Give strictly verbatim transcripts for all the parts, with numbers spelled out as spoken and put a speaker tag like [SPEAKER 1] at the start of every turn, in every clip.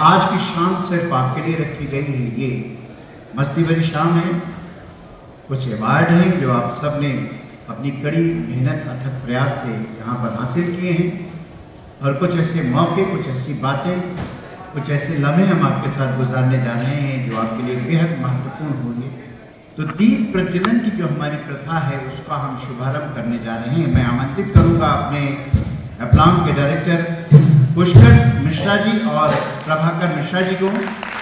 [SPEAKER 1] आज की शाम सिर्फ आपके लिए रखी गई है। ये मस्ती भरी शाम है, कुछ अवार्ड हैं जो आप सब ने अपनी कड़ी मेहनत अथक प्रयास से यहाँ पर हासिल किए हैं, और कुछ ऐसे मौके, कुछ ऐसी बातें, कुछ ऐसे लम्हे हम आपके साथ गुजारने जा रहे हैं जो आपके लिए बेहद महत्वपूर्ण होंगे। तो दीप प्रज्वलन की जो हमारी प्रथा है उसका हम शुभारंभ करने जा रहे हैं। मैं आमंत्रित करूंगा अपने एप्लॉम्ब के डायरेक्टर पुष्कर मिश्रा जी और प्रभाकर मिश्रा जी को।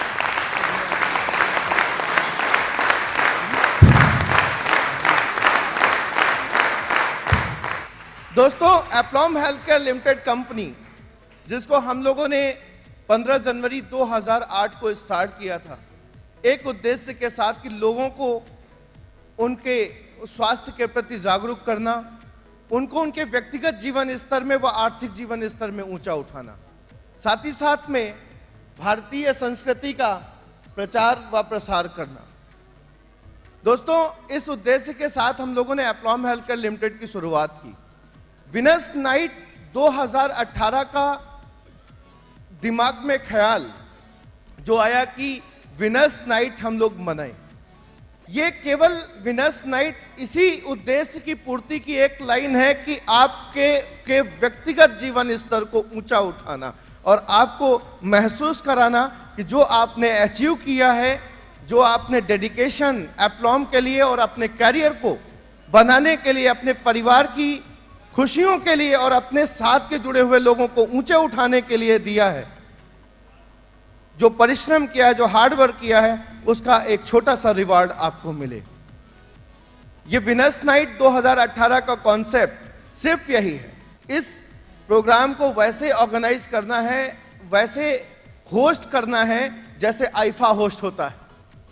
[SPEAKER 2] दोस्तों, aplomb health care limited company, जिसको हम लोगों ने पंद्रह जनवरी दो हज़ार आठ को स्टार्ट किया था, एक उद्देश्य के साथ कि लोगों को उनके स्वास्थ्य के प्रति जागरूक करना, उनको उनके व्यक्तिगत जीवन स्तर में व आर्थिक जीवन स्तर में ऊंचा उठाना, साथ ही साथ में भारतीय संस्कृति का प्रचार व प्रसार करना। दोस्तों, इस उद्देश्य के साथ हम लोगों ने एप्लॉम्ब हेल्थ केयर लिमिटेड की शुरुआत की। विनर्स नाइट दो हज़ार अठारह का दिमाग में ख्याल जो आया कि विनर्स नाइट हम लोग मनाएं। ये केवल विनर्स नाइट इसी उद्देश्य की पूर्ति की एक लाइन है कि आपके के व्यक्तिगत जीवन स्तर को ऊंचा उठाना और आपको महसूस कराना कि जो आपने अचीव किया है, जो आपने डेडिकेशन एप्लॉम्ब के लिए और अपने कैरियर को बनाने के लिए, अपने परिवार की खुशियों के लिए और अपने साथ के जुड़े हुए लोगों को ऊंचे उठाने के लिए दिया है, जो परिश्रम किया है, जो हार्ड वर्क किया है, उसका एक छोटा सा रिवार्ड आपको मिले। ये विनर्स नाइट दो हज़ार अठारह का कॉन्सेप्ट सिर्फ यही है। इस प्रोग्राम को वैसे ऑर्गेनाइज करना है, वैसे होस्ट करना है जैसे आईफा होस्ट होता है,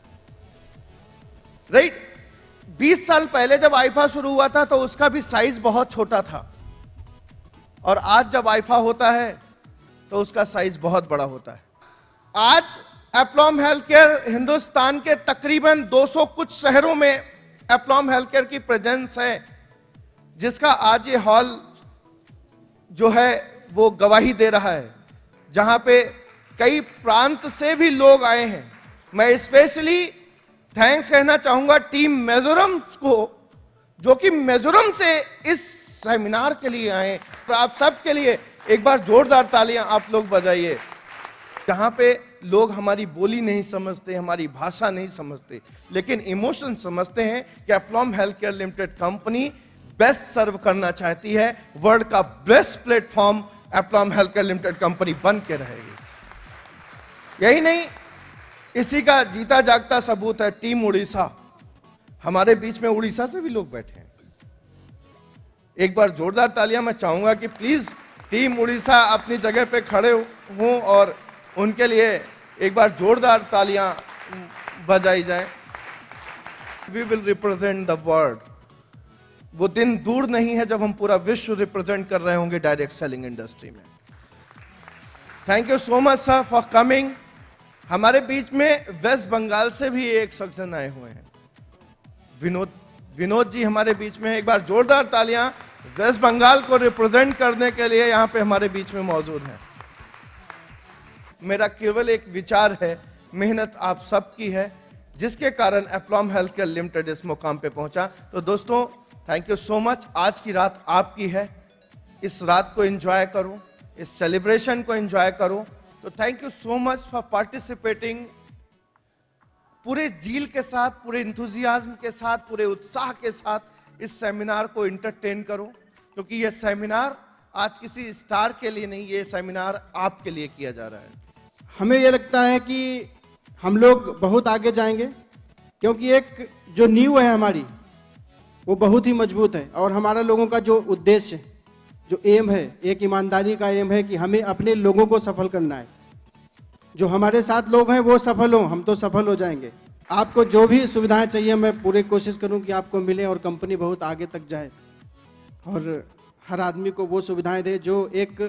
[SPEAKER 2] राइट? बीस साल पहले जब आईफा शुरू हुआ था तो उसका भी साइज बहुत छोटा था, और आज जब आईफा होता है तो उसका साइज बहुत बड़ा होता है। आज एप्लॉम्ब हेल्थ केयर हिंदुस्तान के तकरीबन दो सौ कुछ शहरों में एप्लॉम्ब हेल्थ केयर की प्रेजेंस है, जिसका आज ये हॉल जो है वो गवाही दे रहा है, जहां पे कई प्रांत से भी लोग आए हैं। मैं स्पेशली थैंक्स कहना चाहूंगा टीम मिजोरम को, जो कि मिजोरम से इस सेमिनार के लिए आए। तो आप सब के लिए एक बार जोरदार तालियां आप लोग बजाइए। जहां पे लोग हमारी बोली नहीं समझते, हमारी भाषा नहीं समझते, लेकिन इमोशन समझते हैं कि aplomb health care limited company best serve करना चाहती है। वर्ल्ड का best platform aplomb health care limited company बन के रहेगी। यही नहीं, इसी का जीता जागता सबूत है टीम उड़ीसा। हमारे बीच में उड़ीसा से भी लोग बैठे हैं। एक बार जोरदार तालियां मैं चाहूंगा कि प्लीज टीम उड़ीसा अपनी जगह पे खड़े हों और उनके लिए एक बार जोरदार तालियां बजाई जाएं। We will represent the world. वो दिन दूर नहीं है जब हम पूरा विश्व रिप्रेजेंट कर रहे होंगे डायरेक्ट सेलिंग इंडस्ट्री में। Thank you so much sir for coming. हमारे बीच में वेस्ट बंगाल से भी एक सर्जन आए हुए हैं, विनोद विनोद जी हमारे बीच में। एक बार जोरदार तालियां वेस्ट बंगाल को रिप्रेजेंट करने के लिए यहां पे हमारे बीच में मौजूद हैं। मेरा केवल एक विचार है, मेहनत आप सबकी है, जिसके कारण एप्लॉम्ब हेल्थ केयर लिमिटेड इस मुकाम पे पहुंचा। तो दोस्तों, थैंक यू सो मच। आज की रात आपकी है, इस रात को एंजॉय करो, इस सेलिब्रेशन को एंजॉय करो। तो thank you so much for participating. पूरे जील के साथ, पूरे इंथुजियाज्म के साथ, पूरे उत्साह के साथ इस सेमिनार को एंटरटेन करो, क्योंकि ये सेमिनार आज किसी स्टार के लिए नहीं, ये सेमिनार आपके लिए किया जा रहा है।
[SPEAKER 3] हमें ये लगता है कि हम लोग बहुत आगे जाएंगे, क्योंकि एक जो नींव है हमारी वो बहुत ही मजबूत है, और हमारा लोगों का जो उद्देश्य, जो एम है, एक ईमानदारी का एम है कि हमें अपने लोगों को सफल करना है। जो हमारे साथ लोग हैं वो सफल हों, हम तो सफल हो जाएंगे। आपको जो भी सुविधाएं चाहिए मैं पूरी कोशिश करूं कि आपको मिले और कंपनी बहुत आगे तक जाए, और हर आदमी को वो सुविधाएं दे जो एक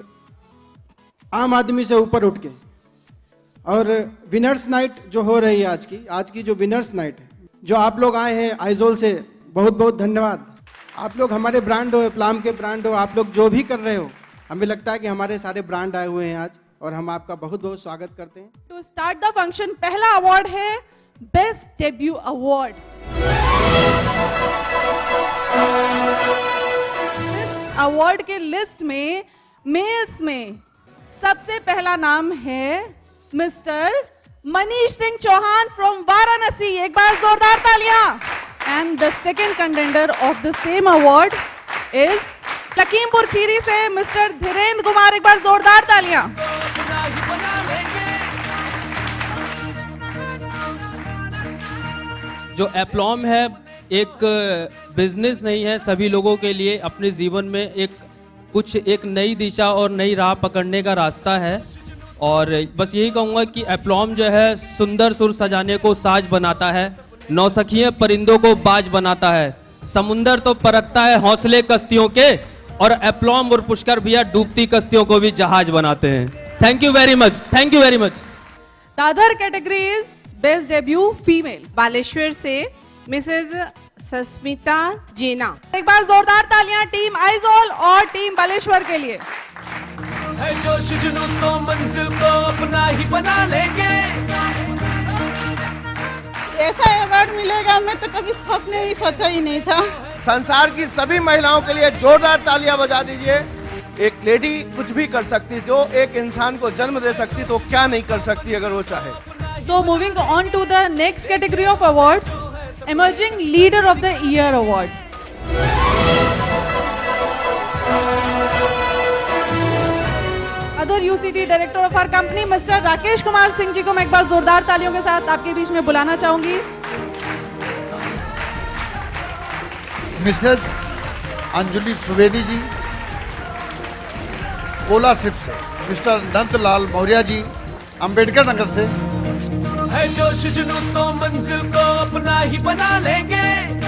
[SPEAKER 3] आम आदमी से ऊपर उठ के। और विनर्स नाइट जो हो रही है आज की आज की जो विनर्स नाइट है, जो आप लोग आए हैं आइजोल से, बहुत बहुत धन्यवाद। आप लोग हमारे ब्रांड हो, एप्लॉम्ब के ब्रांड हो, आप लोग जो भी कर रहे हो, हमें लगता है कि हमारे सारे ब्रांड आए हुए हैं आज, और हम आपका बहुत बहुत स्वागत करते हैं।
[SPEAKER 4] टू स्टार्ट द फंक्शन, पहला अवार्ड है बेस्ट डेब्यू अवार्ड। इस अवार्ड के लिस्ट में मेल्स में सबसे पहला नाम है मिस्टर मनीष सिंह चौहान फ्रॉम वाराणसी। एक बार जोरदार तालियां। And the second contender of the same award is Lakhimpur Kheri से मिस्टर धीरेन्द्र कुमार। एक बार जोरदार तालियां।
[SPEAKER 5] जो एप्लॉम है एक बिजनेस नहीं है, सभी लोगों के लिए अपने जीवन में एक कुछ एक नई दिशा और नई राह पकड़ने का रास्ता है। और बस यही कहूँगा कि एप्लॉम जो है सुंदर सुर सजाने को साज बनाता है, नौसखिए परिंदों को बाज बनाता है, समुंदर तो परखता है हौसले कश्तियों के, और एप्लॉम और पुष्कर भैया डूबती कश्तियों को भी जहाज बनाते हैं। Thank you very much, thank you very much.
[SPEAKER 4] The other category is Best Debut Female.
[SPEAKER 6] Baleshwar से मिसेज सस्मिता जेना।
[SPEAKER 4] एक बार जोरदार तालियां टीम आइजोल और टीम बालेश्वर के लिए।
[SPEAKER 7] है जोश जुनून तो मंजिल को अपना ही बना लेंगे।
[SPEAKER 6] ऐसा अवार्ड मिलेगा मैं तो कभी सपने भी सोचा ही नहीं था।
[SPEAKER 2] संसार की सभी महिलाओं के लिए जोरदार तालियां बजा दीजिए। एक लेडी कुछ भी कर सकती, जो एक इंसान को जन्म दे सकती तो क्या नहीं कर सकती अगर वो चाहे।
[SPEAKER 4] So moving on to the next category of awards, Emerging Leader of the Year Award. Other U C D Director of our company, mister Rakesh Kumar Singh ji को मैं एक बार जोरदार तालियों के साथ आपके बीच में बुलाना चाहूंगी।
[SPEAKER 8] मिसेज अंजलि सुवेदी जी, ओला सिप से मिस्टर नंदलाल मौर्य जी, अंबेडकर नगर से।
[SPEAKER 7] है जोश जुनून तो मंजिल को अपना ही बना लेंगे।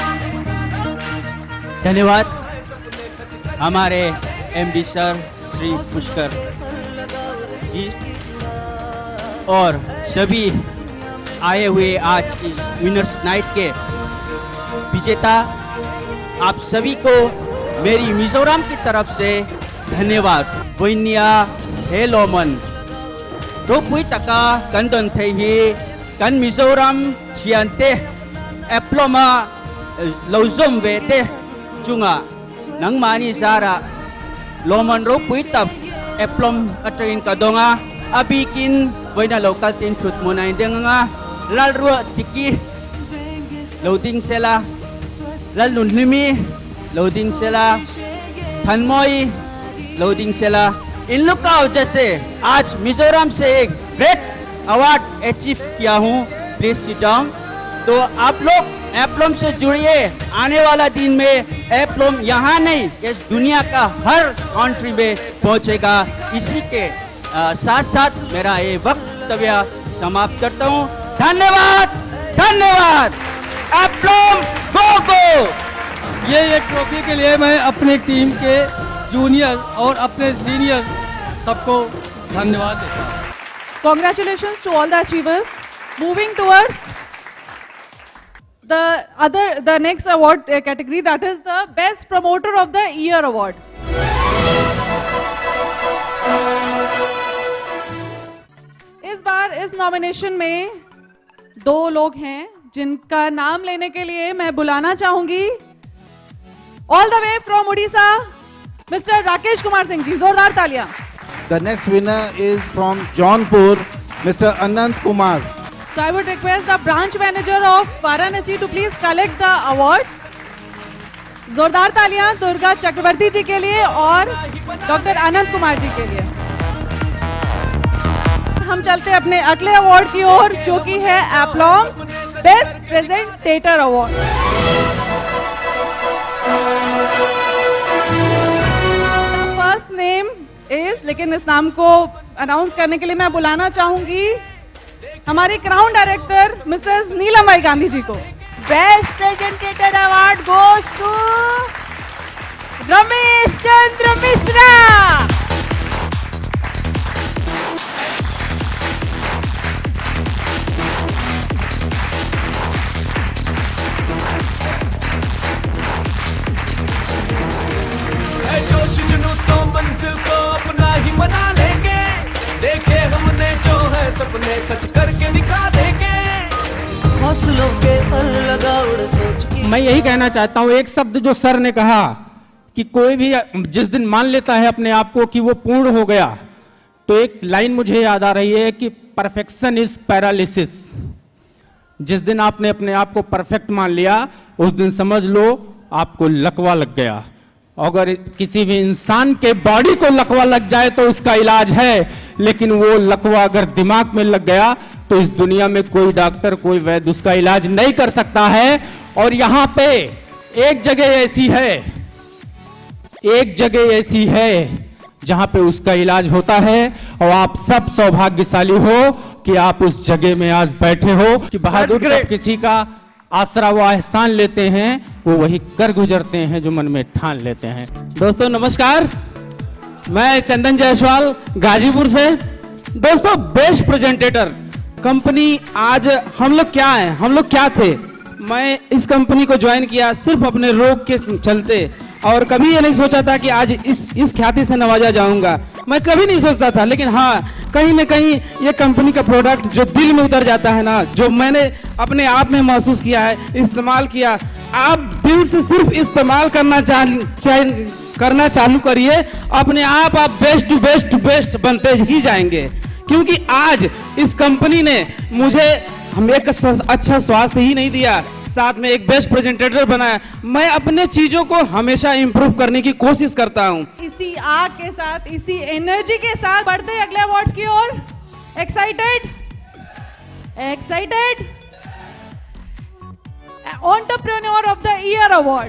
[SPEAKER 9] धन्यवाद हमारे एमडी सर श्री पुष्कर जी और सभी आए हुए आज इस विनर्स नाइट के विजेता, आप सभी को मेरी मिजोरम की तरफ से धन्यवाद। वैनिया हेलोमन रोपुई तका कंदन थे ही कन मिजोरम छियंते एप्लोमा लौजम वेते चुंगा नंग मानी सारा लोमन रोपुई तब एप्लोम अटरिन कदोंगा अभी किन वैना लोकल तीन फुट मुनाई देंगा लाल रुआ तिकी लोडिंग सेला लाल नुनलिमी लोडिंग सेला थनमोई लोडिंग सेला। इन लुकाओ जैसे आज मिजोरम से एक ग्रेट अवार्ड अचीव किया हूँ। Please sit down. तो आप लोग एप्लॉम से जुड़िए, आने वाला दिन में एप्लॉम यहाँ नहीं इस दुनिया का हर कंट्री में पहुँचेगा। इसी के आ, साथ साथ मेरा ये वक्तव्य समाप्त करता हूँ। धन्यवाद धन्यवाद। एप्लॉम गो गो।
[SPEAKER 5] ये ये ट्रॉफी के लिए मैं अपनी टीम के जूनियर और अपने सीनियर सबको धन्यवाद देता हूँ।
[SPEAKER 4] Congratulations to all the achievers. Moving towards the other, the next award uh, category, that is the Best Promoter of the Year Award. इस बार इस नॉमिनेशन में दो लोग हैं जिनका नाम लेने के लिए मैं बुलाना चाहूंगी। All the way from Odisha, Mr Rakesh Kumar Singh ji, जोरदार तालियां।
[SPEAKER 8] The next winner is from Jaunpur, Mister Anant Kumar.
[SPEAKER 4] So I would request the branch manager of Varanasi to please collect the awards. जोरदार तालियां दुर्गा चक्रवर्ती जी के लिए और डॉक्टर अनंत कुमार जी के लिए। हम चलते हैं अपने अगले अवार्ड की ओर, जो कि है Aplomb's best presenter award. First name is, लेकिन इस नाम को अनाउंस करने के लिए मैं बुलाना चाहूंगी हमारी crown director Mrs Neelambai Gandhi ji को।
[SPEAKER 6] Best presenter award goes to Ramesh Chandra Mishra.
[SPEAKER 7] है जोश जुनून तो मंजिल को अपना ही बना लेंगे। देखे सपने सच करके दिखा देंगे। हौसलों के पर लगा उड़ सोच की।
[SPEAKER 3] मैं यही कहना चाहता हूँ, एक शब्द जो सर ने कहा कि कोई भी जिस दिन मान लेता है अपने आप को कि वो पूर्ण हो गया, तो एक लाइन मुझे याद आ रही है कि परफेक्शन इज पैरालिसिस। जिस दिन आपने अपने आप को परफेक्ट मान लिया, उस दिन समझ लो आपको लकवा लग गया। अगर किसी भी इंसान के बॉडी को लकवा लग जाए तो उसका इलाज है, लेकिन वो लकवा अगर दिमाग में लग गया तो इस दुनिया में कोई डॉक्टर, कोई वैद्य उसका इलाज नहीं कर सकता है। और यहां पे एक जगह ऐसी है, एक जगह ऐसी है जहां पे उसका इलाज होता है, और आप सब सौभाग्यशाली हो कि आप उस जगह में आज बैठे हो कि बहादुर जब किसी का आसरा व एहसान लेते हैं, वो वही कर गुजरते हैं जो मन में ठान लेते हैं। दोस्तों नमस्कार, मैं चंदन जायसवाल गाजीपुर से। दोस्तों बेस्ट प्रेजेंटेटर कंपनी, आज हम लोग क्या हैं, हम लोग क्या थे। मैं इस कंपनी को ज्वाइन किया सिर्फ अपने रोग के चलते, और कभी ये नहीं सोचा था कि आज इस इस ख्याति से नवाजा जाऊंगा, मैं कभी नहीं सोचता था। लेकिन हाँ, कहीं ना कहीं ये कंपनी का प्रोडक्ट जो दिल में उतर जाता है ना, जो मैंने अपने आप में महसूस किया है, इस्तेमाल किया, आप दिल से सिर्फ इस्तेमाल करना चाह, चाह करना चालू करिए, अपने आप आप बेस्ट टू बेस्ट बेस्ट बनते ही जाएंगे। क्योंकि आज इस कंपनी ने मुझे हम एक अच्छा स्वास्थ्य ही नहीं दिया, साथ में एक बेस्ट प्रेजेंटेटर बनाया। मैं अपने चीजों को हमेशा इंप्रूव करने की कोशिश करता हूं।
[SPEAKER 4] इसी आग के साथ, इसी एनर्जी के साथ बढ़ते हैं अगले अवार्ड्स की ओर। Excited excited entrepreneur of the year award.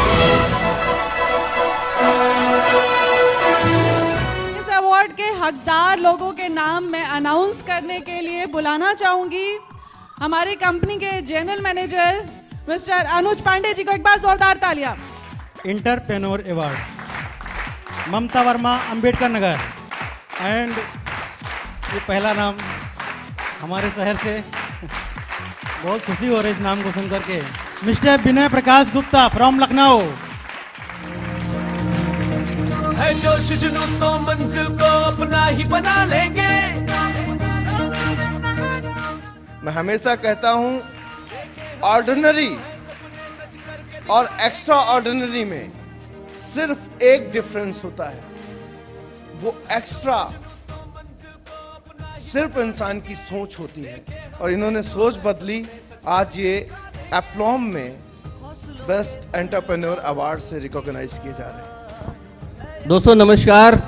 [SPEAKER 4] इस अवार्ड के हकदार लोगों के नाम मैं अनाउंस करने के लिए बुलाना चाहूंगी हमारी कंपनी के general manager Mr Anuj Pande ji को। एक बार जोरदार तालियां।
[SPEAKER 10] Entrepreneur award Mamta Verma, Ambedkar Nagar. And ये पहला नाम हमारे शहर से, बहुत खुशी हो रही है इस नाम को सुन करके। Mr Vinay Prakash Gupta from Lucknow.
[SPEAKER 7] है जोश जुनून तो मंजिल को अपना ही बना लेंगे।
[SPEAKER 2] मैं हमेशा कहता हूं, ऑर्डिनरी और एक्स्ट्रा ऑर्डिनरी में सिर्फ एक डिफरेंस होता है, वो एक्स्ट्रा सिर्फ इंसान की सोच होती है। और इन्होंने सोच बदली, आज ये एप्लॉम्ब में बेस्ट एंटरप्रेन्योर अवार्ड से रिकॉग्नाइज किए जा रहे हैं।
[SPEAKER 11] दोस्तों नमस्कार,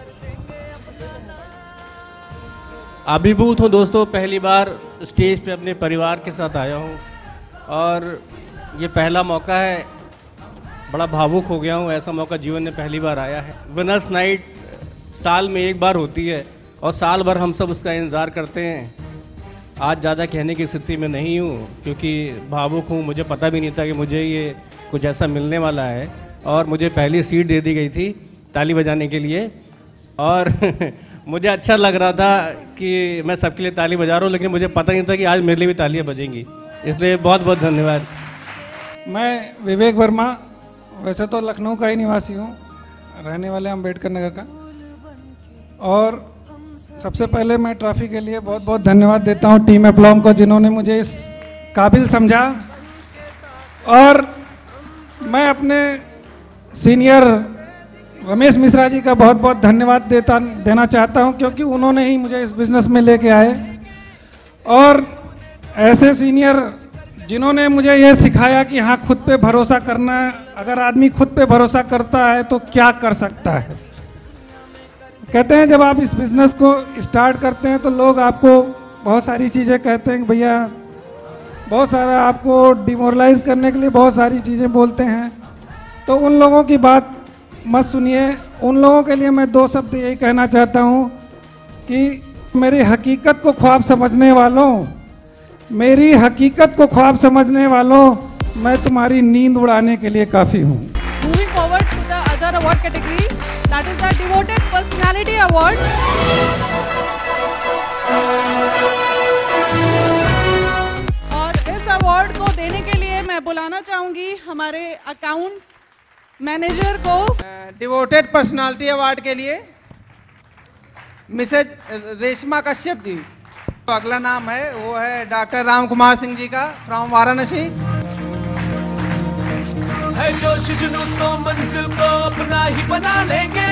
[SPEAKER 11] अभिभूत हूँ दोस्तों, पहली बार स्टेज पे अपने परिवार के साथ आया हूँ और ये पहला मौका है। बड़ा भावुक हो गया हूँ, ऐसा मौका जीवन में पहली बार आया है। विनर्स नाइट साल में एक बार होती है और साल भर हम सब उसका इंतज़ार करते हैं। आज ज़्यादा कहने की स्थिति में नहीं हूँ क्योंकि भावुक हूँ, मुझे पता भी नहीं था कि मुझे ये कुछ ऐसा मिलने वाला है। और मुझे पहली सीट दे दी गई थी ताली बजाने के लिए, और मुझे अच्छा लग रहा था कि मैं सबके लिए ताली बजा रहा हूँ, लेकिन मुझे पता नहीं था कि आज मेरे लिए भी तालियाँ बजेंगी। इसलिए बहुत बहुत धन्यवाद।
[SPEAKER 12] मैं विवेक वर्मा, वैसे तो लखनऊ का ही निवासी हूँ, रहने वाले अम्बेडकर नगर का। और सबसे पहले मैं ट्रॉफी के लिए बहुत बहुत धन्यवाद देता हूँ टीम एप्लॉम्ब को, जिन्होंने मुझे इस काबिल समझा। और मैं अपने सीनियर रमेश मिश्रा जी का बहुत बहुत धन्यवाद देता देना चाहता हूं, क्योंकि उन्होंने ही मुझे इस बिज़नेस में लेके आए। और ऐसे सीनियर जिन्होंने मुझे ये सिखाया कि हाँ, खुद पे भरोसा करना है। अगर आदमी खुद पे भरोसा करता है तो क्या कर सकता है। कहते हैं जब आप इस बिज़नेस को स्टार्ट करते हैं तो लोग आपको बहुत सारी चीज़ें कहते हैं, भैया बहुत सारा आपको डिमोरलाइज करने के लिए बहुत सारी चीज़ें बोलते हैं। तो उन लोगों की बात मत सुनिए। उन लोगों के लिए मैं दो शब्द यही कहना चाहता हूँ कि मेरी हकीकत को ख्वाब समझने वालों, मेरी हकीकत को ख्वाब समझने वालों, मैं तुम्हारी नींद उड़ाने के लिए काफ़ी हूँ।
[SPEAKER 4] Moving forward to the other award category, that is the Devoted Personality Award. और इस अवार्ड को देने के लिए मैं बुलाना चाहूंगी हमारे अकाउंट मैनेजर को।
[SPEAKER 3] डिवोटेड पर्सनालिटी अवार्ड के लिए मिसेज रेशमा कश्यप जी। तो अगला नाम है वो है डॉक्टर राम कुमार सिंह जी का फ्रॉम वाराणसी।
[SPEAKER 7] है जोश जुनून तो मंजिल को अपना ही बना लेंगे,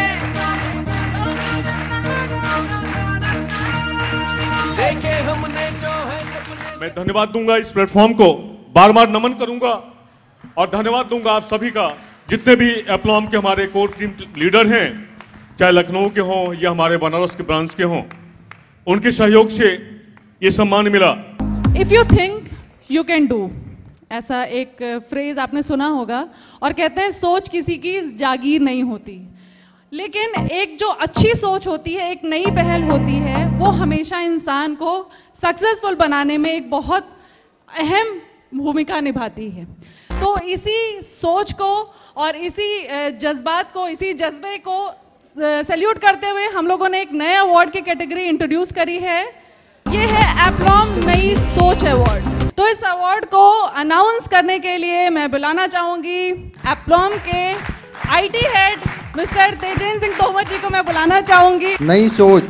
[SPEAKER 7] देखे हमने जो है सपने।
[SPEAKER 13] मैं धन्यवाद दूंगा इस प्लेटफॉर्म को, बार बार नमन करूंगा और धन्यवाद दूंगा आप सभी का, जितने भी एप्लॉम्ब के हमारे कोर टीम लीडर हैं, चाहे लखनऊ के हों या हमारे बनारस के ब्रांच के हों, उनके सहयोग से ये सम्मान मिला।
[SPEAKER 4] If you think you can do, ऐसा एक फ्रेज आपने सुना होगा, और कहते हैं सोच किसी की जागीर नहीं होती, लेकिन एक जो अच्छी सोच होती है, एक नई पहल होती है, वो हमेशा इंसान को सक्सेसफुल बनाने में एक बहुत अहम भूमिका निभाती है। तो इसी सोच को और इसी जज्बात को, इसी जज्बे को सैल्यूट करते हुए हम लोगों ने एक नए अवार्ड की कैटेगरी इंट्रोड्यूस करी है। ये है एप्लॉम्ब नई सोच अवार्ड। तो इस अवार्ड को अनाउंस करने के लिए मैं बुलाना चाहूंगी एप्लॉम्ब के IT head Mr Tejendra Singh Tomar ji को मैं बुलाना चाहूंगी।
[SPEAKER 14] नई सोच,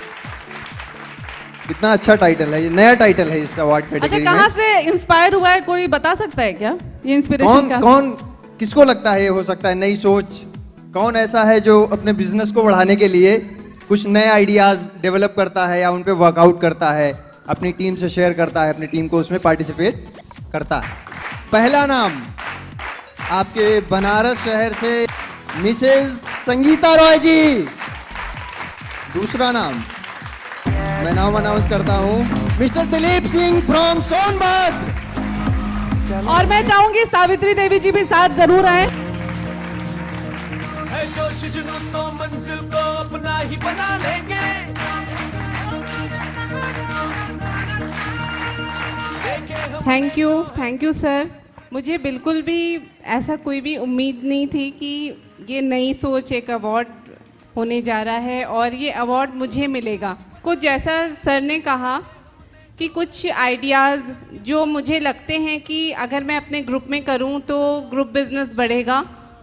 [SPEAKER 14] कितना अच्छा टाइटल है, ये नया टाइटल है इस अवार्ड कैटेगरी में।
[SPEAKER 4] अच्छा, कहाँ से इंस्पायर हुआ है, कोई बता सकता है क्या ये इंस्पिरेशन?
[SPEAKER 14] कौन कौन किसको लगता है ये हो सकता है नई सोच? कौन ऐसा है जो अपने बिजनेस को बढ़ाने के लिए कुछ नए आइडियाज डेवलप करता है या उन पे वर्कआउट करता है, अपनी टीम से शेयर करता है, अपनी टीम को उसमें पार्टिसिपेट करता है? पहला नाम आपके बनारस शहर से मिसेस संगीता रॉय जी। दूसरा नाम मैं नाम अनाउंस करता हूँ मिस्टर दिलीप सिंह फ्रॉम सोनभद्र।
[SPEAKER 4] और मैं चाहूंगी सावित्री देवी जी भी साथ जरूर आए।
[SPEAKER 7] है जोश जुनून तो मंजिल को अपना ही बना लेंगे,
[SPEAKER 15] thank you thank you sir. मुझे बिल्कुल भी ऐसा कोई भी उम्मीद नहीं थी कि ये नई सोच एक अवार्ड होने जा रहा है और ये अवार्ड मुझे मिलेगा। कुछ जैसा सर ने कहा कि कुछ आइडियाज़ जो मुझे लगते हैं कि अगर मैं अपने ग्रुप में करूं तो ग्रुप बिजनेस बढ़ेगा,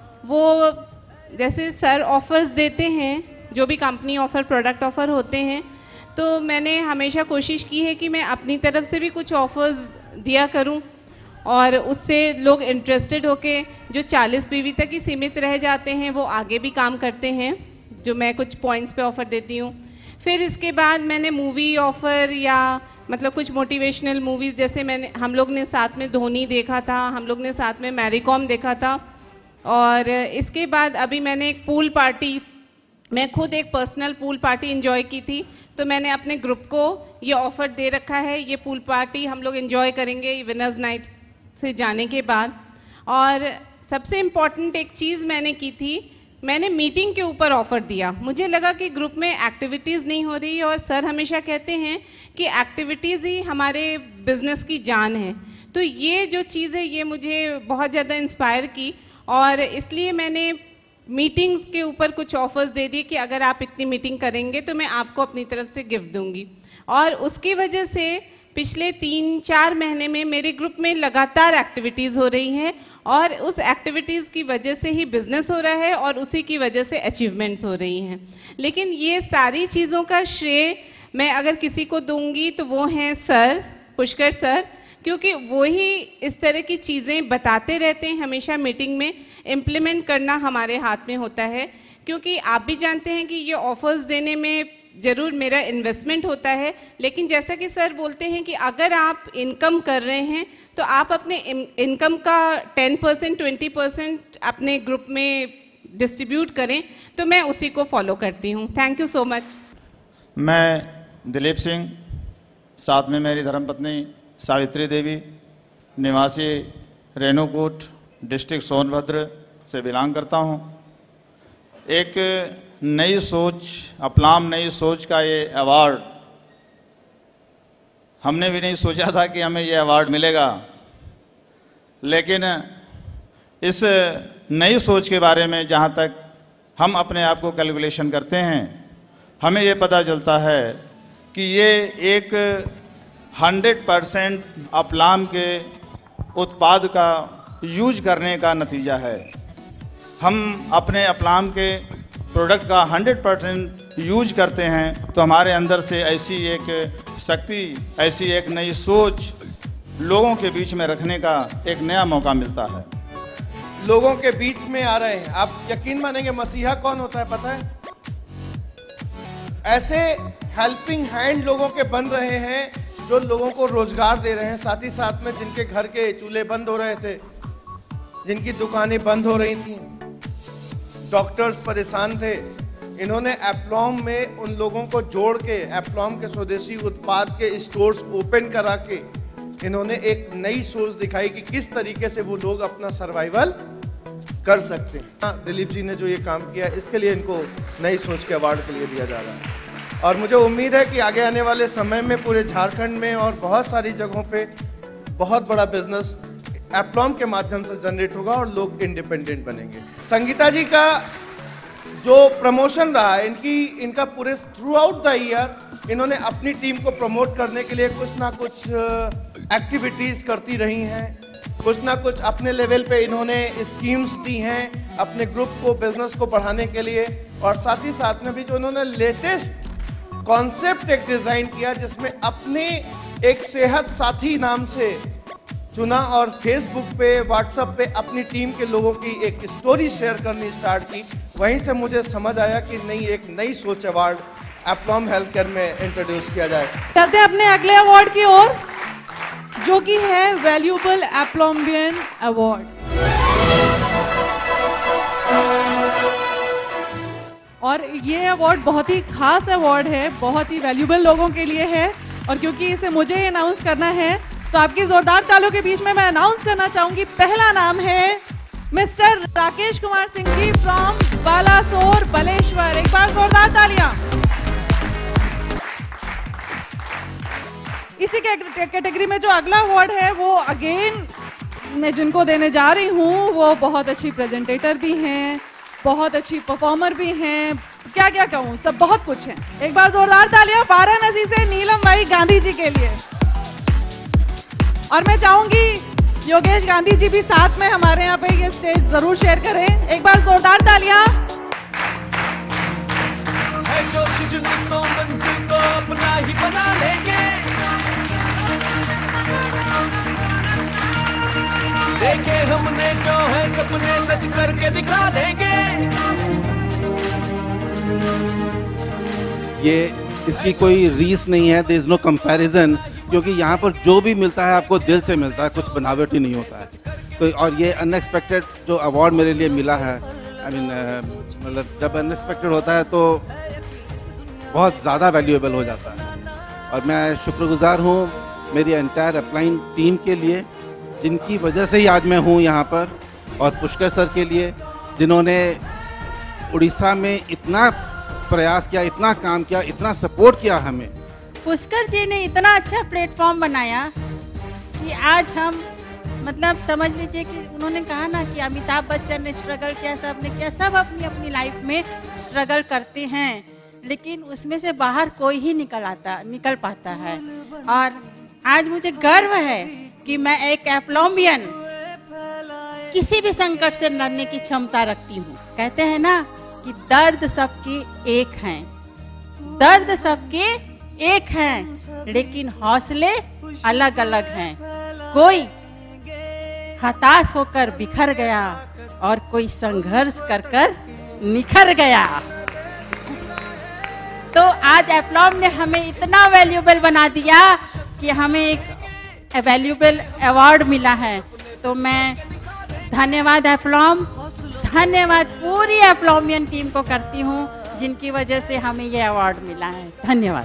[SPEAKER 15] वो जैसे सर ऑफ़र्स देते हैं, जो भी कंपनी ऑफ़र प्रोडक्ट ऑफ़र होते हैं, तो मैंने हमेशा कोशिश की है कि मैं अपनी तरफ से भी कुछ ऑफ़र्स दिया करूं और उससे लोग इंटरेस्टेड होके जो चालीस पीवी तक ही सीमित रह जाते हैं वो आगे भी काम करते हैं, जो मैं कुछ पॉइंट्स पे ऑफ़र देती हूँ। फिर इसके बाद मैंने मूवी ऑफ़र या मतलब कुछ मोटिवेशनल मूवीज़, जैसे मैंने हम लोग ने साथ में धोनी देखा था, हम लोग ने साथ में मैरी कॉम देखा था, और इसके बाद अभी मैंने एक पूल पार्टी, मैं खुद एक पर्सनल पूल पार्टी एंजॉय की थी, तो मैंने अपने ग्रुप को ये ऑफ़र दे रखा है, ये पूल पार्टी हम लोग एंजॉय करेंगे विनर्स नाइट से जाने के बाद। और सबसे इम्पॉर्टेंट एक चीज़ मैंने की थी, मैंने मीटिंग के ऊपर ऑफ़र दिया। मुझे लगा कि ग्रुप में एक्टिविटीज़ नहीं हो रही, और सर हमेशा कहते हैं कि एक्टिविटीज़ ही हमारे बिज़नेस की जान है, तो ये जो चीज़ है ये मुझे बहुत ज़्यादा इंस्पायर की, और इसलिए मैंने मीटिंग्स के ऊपर कुछ ऑफ़र्स दे दिए कि अगर आप इतनी मीटिंग करेंगे तो मैं आपको अपनी तरफ से गिफ्ट दूंगी। और उसकी वजह से पिछले तीन चार महीने में मेरे ग्रुप में लगातार एक्टिविटीज़ हो रही हैं, और उस एक्टिविटीज़ की वजह से ही बिज़नेस हो रहा है और उसी की वजह से अचीवमेंट्स हो रही हैं। लेकिन ये सारी चीज़ों का श्रेय मैं अगर किसी को दूंगी तो वो हैं सर, पुष्कर सर, क्योंकि वो ही इस तरह की चीज़ें बताते रहते हैं हमेशा मीटिंग में, इम्प्लीमेंट करना हमारे हाथ में होता है। क्योंकि आप भी जानते हैं कि ये ऑफ़र्स देने में ज़रूर मेरा इन्वेस्टमेंट होता है, लेकिन जैसा कि सर बोलते हैं कि अगर आप इनकम कर रहे हैं तो आप अपने इनकम का टेन परसेंट ट्वेंटी परसेंट अपने ग्रुप में डिस्ट्रीब्यूट करें, तो मैं उसी को फॉलो करती हूँ। Thank you so much.
[SPEAKER 16] मैं दिलीप सिंह, साथ में मेरी धर्मपत्नी सावित्री देवी, निवासी रेणुकूट, डिस्ट्रिक्ट सोनभद्र से बिलोंग करता हूँ। एक नई सोच, अप्लॉम्ब नई सोच का ये अवार्ड, हमने भी नहीं सोचा था कि हमें ये अवार्ड मिलेगा, लेकिन इस नई सोच के बारे में जहाँ तक हम अपने आप को कैलकुलेशन करते हैं, हमें ये पता चलता है कि ये एक हंड्रेड परसेंट अप्लॉम्ब के उत्पाद का यूज करने का नतीजा है। हम अपने अप्लॉम्ब के प्रोडक्ट का हंड्रेड परसेंट यूज करते हैं तो हमारे अंदर से ऐसी एक शक्ति, ऐसी एक नई सोच लोगों के बीच में रखने का एक नया मौका मिलता है।
[SPEAKER 2] लोगों के बीच में आ रहे हैं। आप यकीन मानेंगे मसीहा कौन होता है पता है? ऐसे हेल्पिंग हैंड लोगों के बन रहे हैं जो लोगों को रोजगार दे रहे हैं, साथ ही साथ में जिनके घर के चूल्हे बंद हो रहे थे, जिनकी दुकानें बंद हो रही थी, डॉक्टर्स परेशान थे, इन्होंने एप्लॉम में उन लोगों को जोड़ के एप्लॉम के स्वदेशी उत्पाद के स्टोर्स ओपन करा के इन्होंने एक नई सोच दिखाई कि किस तरीके से वो लोग अपना सर्वाइवल कर सकते हैं। हाँ, दिलीप जी ने जो ये काम किया इसके लिए इनको नई सोच के अवार्ड के लिए दिया जा रहा है और मुझे उम्मीद है कि आगे आने वाले समय में पूरे झारखंड में और बहुत सारी जगहों पे बहुत बड़ा बिजनेस एप्लॉम के माध्यम से जनरेट होगा और लोग इंडिपेंडेंट बनेंगे। संगीता जी का जो प्रमोशन रहा है, इनकी इनका पूरे थ्रू आउट द ईयर इन्होंने अपनी टीम को प्रमोट करने के लिए कुछ ना कुछ एक्टिविटीज़ करती रही हैं, कुछ ना कुछ अपने लेवल पे इन्होंने स्कीम्स दी हैं अपने ग्रुप को, बिजनेस को बढ़ाने के लिए। और साथ ही साथ में भी जो इन्होंने लेटेस्ट कॉन्सेप्ट एक डिज़ाइन किया जिसमें अपने एक सेहत साथी नाम से चुना और फेसबुक पे, व्हाट्सएप पे अपनी टीम के लोगों की एक स्टोरी शेयर करनी स्टार्ट की। वहीं से मुझे समझ आया कि नहीं, एक नई सोच अवार्ड एप्लॉम हेल्थ केयर में इंट्रोड्यूस किया जाए।
[SPEAKER 4] चलते हैं अपने अगले अवार्ड की ओर, जो कि है वैल्यूएबल एप्लॉम्बियन अवार्ड। और ये अवार्ड बहुत ही खास अवार्ड है, बहुत ही वैल्यूएबल लोगों के लिए है। और क्योंकि इसे मुझे अनाउंस करना है तो आपकी जोरदार तालियों के बीच में मैं अनाउंस करना चाहूंगी। पहला नाम है मिस्टर राकेश कुमार सिंह जी फ्रॉम बालासोर बलेश्वर। एक बार जोरदार तालियां। इसी कैटेगरी में जो अगला अवार्ड है वो अगेन मैं जिनको देने जा रही हूँ वो बहुत अच्छी प्रेजेंटेटर भी हैं, बहुत अच्छी परफॉर्मर भी हैं, क्या क्या कहूँ, सब बहुत कुछ है। एक बार जोरदार तालियां वाराणसी से नीलम भाई गांधी जी के लिए। और मैं चाहूंगी योगेश गांधी जी भी साथ में हमारे यहाँ पे ये स्टेज जरूर शेयर करें। एक बार जोरदार तालियां।
[SPEAKER 7] अपना ही बना लेंगे, देखे हमने जो है सपने सच करके दिखा देंगे।
[SPEAKER 8] ये इसकी कोई रीस नहीं है, देयर इज नो कंपैरिजन, क्योंकि यहाँ पर जो भी मिलता है आपको दिल से मिलता है, कुछ बनावटी नहीं होता है। तो और ये अनएक्सपेक्टेड जो अवार्ड मेरे लिए मिला है, आई मीन मतलब जब अनएक्सपेक्टेड होता है तो बहुत ज़्यादा वैल्यूएबल हो जाता है। और मैं शुक्रगुजार हूँ मेरी एंटायर अपलाइन टीम के लिए, जिनकी वजह से ही आज मैं हूँ यहाँ पर, और पुष्कर सर के लिए जिन्होंने उड़ीसा में इतना प्रयास किया, इतना काम किया, इतना सपोर्ट किया हमें।
[SPEAKER 6] पुष्कर जी ने इतना अच्छा प्लेटफॉर्म बनाया कि आज हम मतलब समझ लीजिए कि उन्होंने कहा ना कि अमिताभ बच्चन ने स्ट्रगल किया, सब ने किया, सब अपनी अपनी लाइफ में स्ट्रगल करते हैं, लेकिन उसमें से बाहर कोई ही निकल आता निकल पाता है। और आज मुझे गर्व है कि मैं एक एप्लॉम्बियन किसी भी संकट से लड़ने की क्षमता रखती हूँ। कहते हैं ना कि दर्द सबके एक हैं, दर्द सबके एक हैं, लेकिन हौसले अलग अलग हैं। कोई हताश होकर बिखर गया और कोई संघर्ष कर कर निखर गया। तो आज एप्लॉम ने हमें इतना वैल्यूएबल बना दिया कि हमें एक वैल्यूएबल अवार्ड मिला है। तो मैं धन्यवाद एप्लॉम, धन्यवाद पूरी एप्लॉमियन टीम को करती हूँ जिनकी वजह से हमें ये अवार्ड मिला है। धन्यवाद।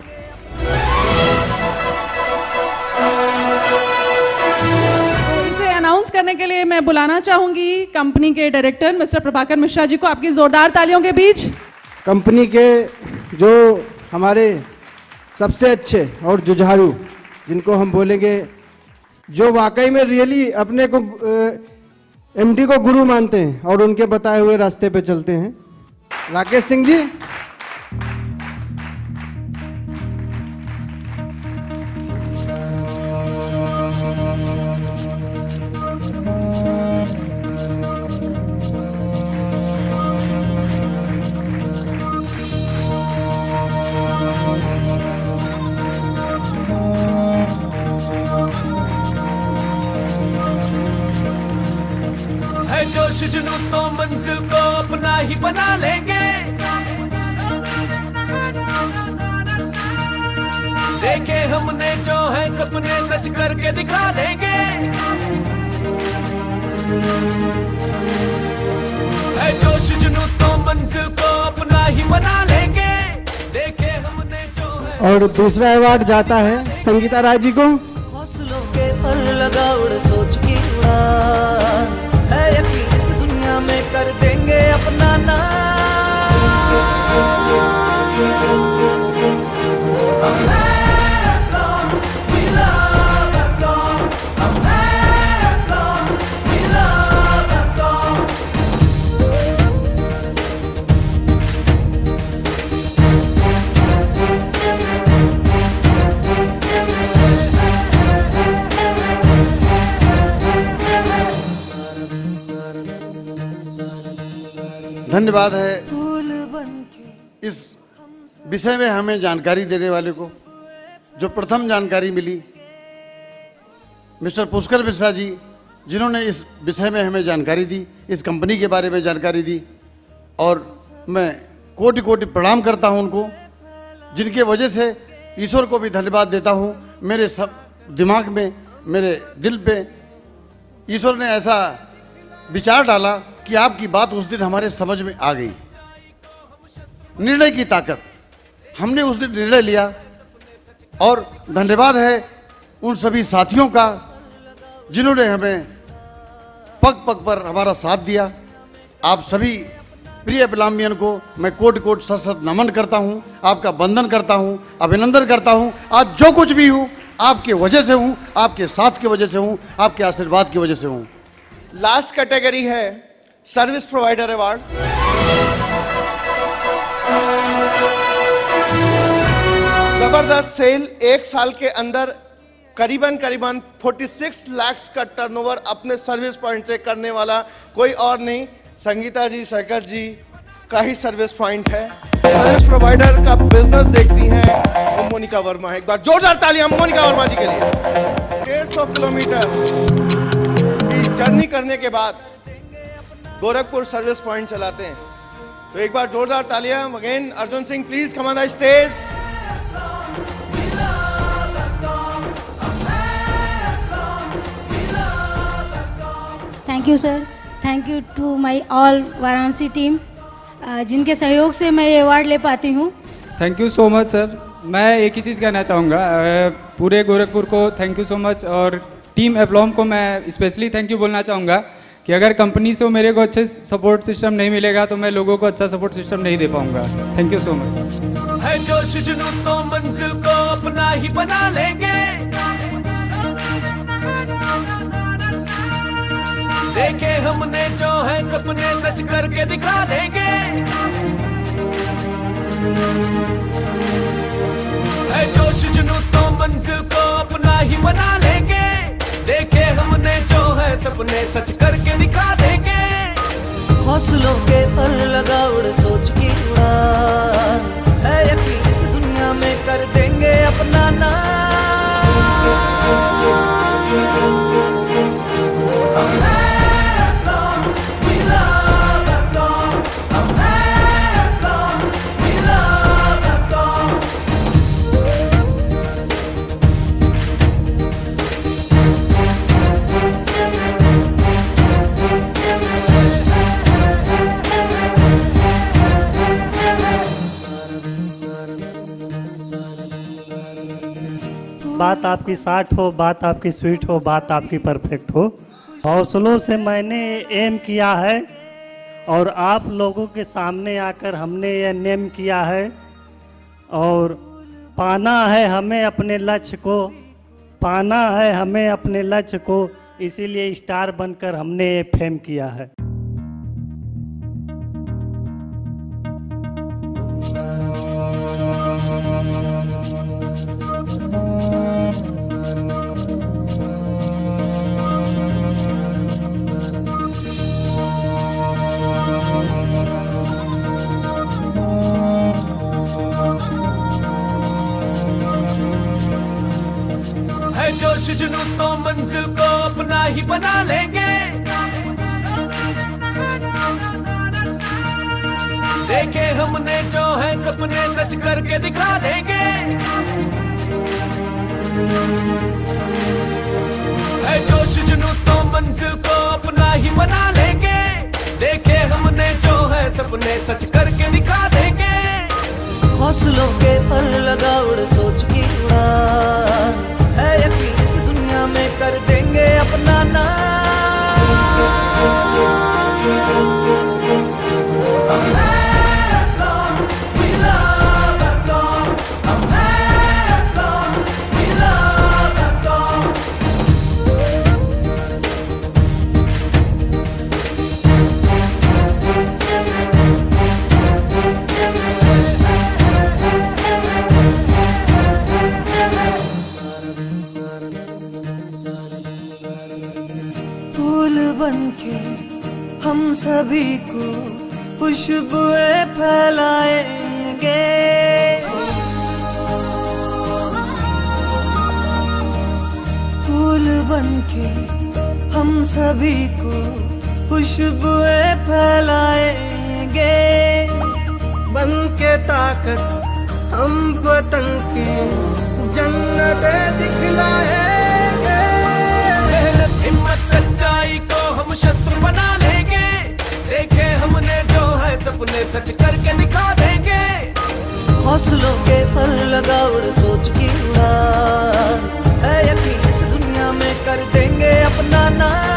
[SPEAKER 4] तो इसे अनाउंस करने के लिए मैं बुलाना चाहूंगी कंपनी के डायरेक्टर मिस्टर प्रभाकर मिश्रा जी को, आपकी जोरदार तालियों के बीच।
[SPEAKER 3] कंपनी के जो हमारे सबसे अच्छे और जुझारू, जिनको हम बोलेंगे जो वाकई में रियली अपने को एमडी को गुरु मानते हैं और उनके बताए हुए रास्ते पे चलते हैं, राकेश सिंह जी।
[SPEAKER 7] जुनून तो मंजिल को अपना ही बना लेंगे। देखे हमने जो है सपने सच करके दिखा देंगे। है जोश जुनून तो मंजिल को अपना ही बना लेंगे। देखे हमने जो है।
[SPEAKER 3] और दूसरा अवार्ड जाता है संगीता राय जी को।
[SPEAKER 7] हौसलों के पर लगा उड़ सोच की उड़ान, है यकीन इस दुनिया में कर देंगे अपना नाम।
[SPEAKER 17] धन्यवाद है इस विषय में हमें जानकारी देने वाले को। जो प्रथम जानकारी मिली मिस्टर पुष्कर मिश्रा जी, जिन्होंने इस विषय में हमें जानकारी दी, इस कंपनी के बारे में जानकारी दी, और मैं कोटि कोटि प्रणाम करता हूं उनको, जिनके वजह से ईश्वर को भी धन्यवाद देता हूं। मेरे सब दिमाग में, मेरे दिल पे ईश्वर ने ऐसा विचार डाला कि आपकी बात उस दिन हमारे समझ में आ गई। निर्णय की ताकत, हमने उस दिन निर्णय लिया। और धन्यवाद है उन सभी साथियों का जिन्होंने हमें पग पग पर हमारा साथ दिया। आप सभी प्रिय अप्लॉम्बियन को मैं कोटि कोटि सत सत नमन करता हूं, आपका वंदन करता हूं, अभिनंदन करता हूं। आज जो कुछ भी हूं आपके वजह से हूं, आपके साथ की वजह से हूं, आपके आशीर्वाद की वजह से हूं।
[SPEAKER 2] लास्ट कैटेगरी है सर्विस प्रोवाइडर अवार्ड। जबरदस्त सेल, एक साल के अंदर करीबन करीबन छियालीस लाख का टर्नओवर अपने सर्विस पॉइंट से करने वाला कोई और नहीं, संगीता जी, शंकर जी का ही सर्विस पॉइंट है। सर्विस प्रोवाइडर का बिजनेस देखती हैं मोनिका वर्मा। एक बार जोरदार तालियां मोनिका वर्मा जी के लिए। डेढ़ सौ किलोमीटर की जर्नी करने के बाद गोरखपुर सर्विस पॉइंट चलाते हैं, तो एक बार जोरदार तालियां। Again Arjun Singh, please come on the stage.
[SPEAKER 18] Thank you sir, thank you to my all Varanasi team, जिनके सहयोग से मैं ये अवार्ड ले पाती हूँ।
[SPEAKER 12] Thank you so much sir. मैं एक ही चीज़ कहना चाहूँगा, पूरे गोरखपुर को थैंक यू सो मच, और टीम एप्लॉम को मैं स्पेशली थैंक यू बोलना चाहूँगा कि अगर कंपनी से मेरे को अच्छे सपोर्ट सिस्टम नहीं मिलेगा तो मैं लोगों को अच्छा सपोर्ट सिस्टम नहीं दे पाऊंगा। Thank you so much.
[SPEAKER 7] है जोश जुनून तो मंजिल को अपना ही बना लेंगे। देखे हमने जो है सपने सच करके दिखा देंगे। है जोश जुनून तो मंजिल को अपना ही बना लेंगे। देखे हमने जो है सपने सच करके दिखा देंगे। हौसलों के पर लगा उड़ सोच की उड़ान, है यकीन इस दुनिया में कर देंगे अपना नाम।
[SPEAKER 19] बात आपकी साठ हो, बात आपकी स्वीट हो, बात आपकी परफेक्ट हो। हौसलों से मैंने एम किया है और आप लोगों के सामने आकर हमने ये नेम किया है, और पाना है हमें अपने लक्ष्य को, पाना है हमें अपने लक्ष्य को, इसीलिए स्टार बनकर हमने ये फेम किया है।
[SPEAKER 7] जोश जुनून तो मंजिल को अपना ही बना लेंगे। देखे हमने जो है सपने सच करके दिखा देंगे। है जोश जुनून तो मंजिल को अपना ही बना लेंगे। देखे हमने जो है सपने सच करके दिखा देंगे।
[SPEAKER 20] हौसलों के पर लगा उड़ सोच की उड़ान, है यकीन इस दुनिया में कर देंगे अपना नाम। बनके हम सभी को खुशबुएं फैलाएंगे। फूल बनके हम सभी को खुशबुएं फैलाएंगे। बनके ताकत हम पतंग की जन्नतें दिखलाएंगे।
[SPEAKER 7] हिम्मत सच्चाई को हम शस्त्र बना लेंगे। देखे हमने जो है सपने सच करके दिखा देंगे।
[SPEAKER 20] हौसलों के पर लगा उड़ सोच की उड़ान, है यकीन इस दुनिया में कर देंगे अपना नाम।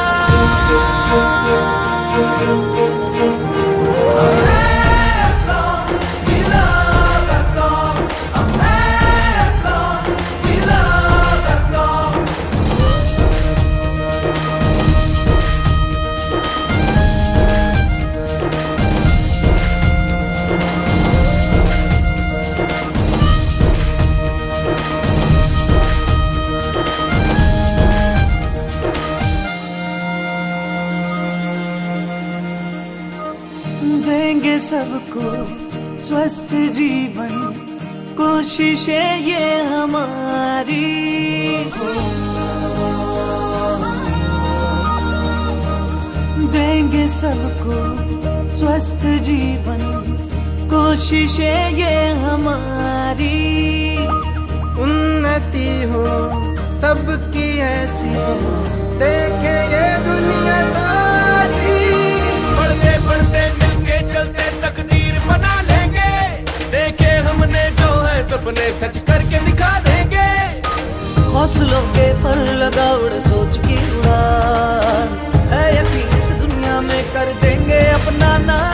[SPEAKER 20] देंगे सबको स्वस्थ जीवन, कोशिशें ये हमारी। देंगे सबको स्वस्थ जीवन, कोशिशें ये हमारी।
[SPEAKER 3] उन्नति हो सबकी ऐसी, देखे ये दुनिया सारी।
[SPEAKER 7] बढ़ते बढ़ते मिलके चलते तकदीर बना लेंगे। देखे हमने जो है सपने सच करके दिखा देंगे।
[SPEAKER 20] हौसलों के पर लगा उड़ सोच की उड़ान, है यकीन इस दुनिया में कर देंगे अपना नाम।